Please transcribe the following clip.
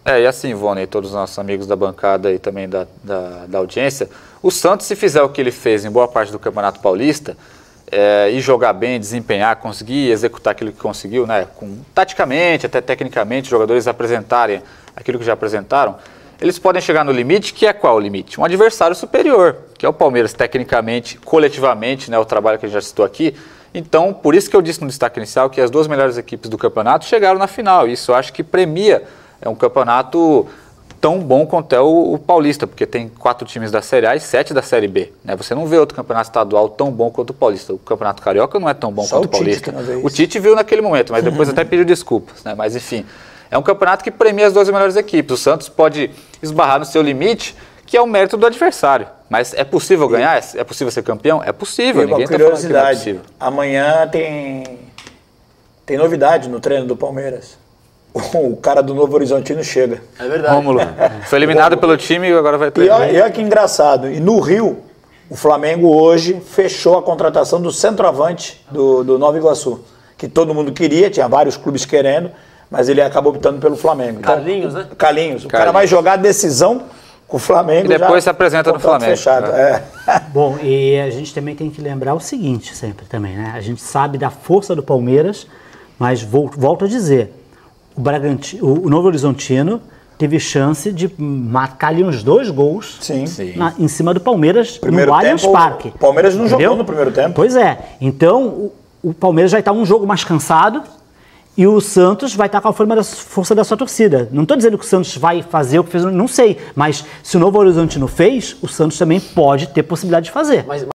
E assim, Ivone, e todos os nossos amigos da bancada e também da audiência, o Santos, se fizer o que ele fez em boa parte do Campeonato Paulista, e jogar bem, desempenhar, conseguir executar aquilo que conseguiu, né, taticamente, até tecnicamente, os jogadores apresentarem aquilo que já apresentaram, eles podem chegar no limite, que é qual o limite? Um adversário superior, que é o Palmeiras, tecnicamente, coletivamente, né, o trabalho que a gente já citou aqui. Então, por isso que eu disse no destaque inicial que as duas melhores equipes do campeonato chegaram na final. Isso eu acho que premia um campeonato tão bom quanto é o Paulista, porque tem 4 times da Série A e 7 da Série B. Né? Você não vê outro campeonato estadual tão bom quanto o Paulista. O Campeonato Carioca não é tão bom quanto o Paulista. O Tite viu naquele momento, mas depois até pediu desculpas. Né? Mas enfim, é um campeonato que premia as duas melhores equipes. O Santos pode esbarrar no seu limite, que é o mérito do adversário. Mas é possível ganhar? É possível ser campeão? É possível. Ninguém está falando que não é possível. Amanhã tem novidade no treino do Palmeiras. O cara do Novo Horizontino chega. É verdade. Rômulo. Foi eliminado pelo time e agora vai treinar. E olha que engraçado. E no Rio, o Flamengo hoje fechou a contratação do centroavante do Nova Iguaçu. Que todo mundo queria, tinha vários clubes querendo, mas ele acabou optando pelo Flamengo. Carlinhos, né? Carlinhos. O cara vai jogar a decisão com o Flamengo. E depois se apresenta no Flamengo. Fechado. Bom, e a gente também tem que lembrar o seguinte sempre também, né? A gente sabe da força do Palmeiras, mas volto a dizer, o Novo Horizontino teve chance de marcar ali uns 2 gols em cima do Palmeiras no Allianz Parque. O Palmeiras não jogou no primeiro tempo. Pois é. Então, o Palmeiras já está um jogo mais cansado e o Santos vai estar com a força da sua torcida. Não estou dizendo que o Santos vai fazer o que fez, não sei. Mas se o Novo Horizontino fez, o Santos também pode ter possibilidade de fazer.